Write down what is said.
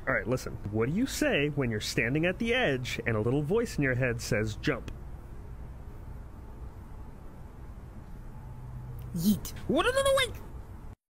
Alright, listen. What do you say when you're standing at the edge and a little voice in your head says jump? Yeet. What? No, wait!